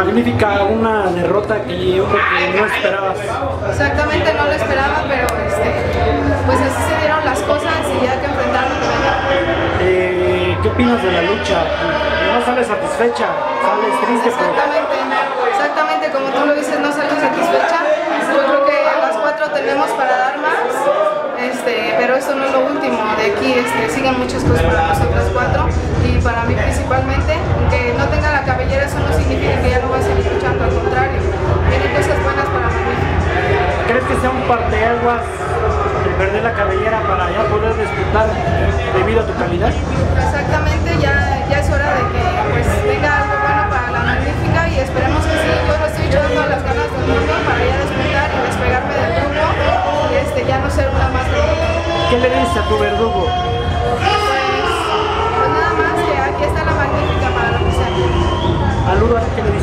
Magnífica, una derrota que yo creo que no esperabas. Exactamente, no lo esperaba, pero pues así se dieron las cosas y ya que enfrentarlo. ¿Qué opinas de la lucha? No sales satisfecha, sales triste. Exactamente, como tú lo dices, no salgo satisfecha. Yo creo que a las 4 tenemos para dar más, pero eso no es lo último. De aquí siguen muchas cosas para nosotras 4 y para mí principalmente. Que no tenga la cabellera, eso no significa que ya no va a seguir luchando, al contrario, vienen cosas buenas para mí. ¿Crees que sea un parteaguas el perder la cabellera para ya poder disfrutar debido a tu calidad? Exactamente, ya es hora de que pues tenga algo bueno para la Magnífica y esperemos que sí. Yo le estoy echando todas las ganas del mundo para ya despertar y despegarme del grupo y ya no ser una más de grupo. ¿Qué le dices a tu verdugo? Pues nada más que aquí está la Magnífica para lo que sea. Saludos, ¿qué le dices?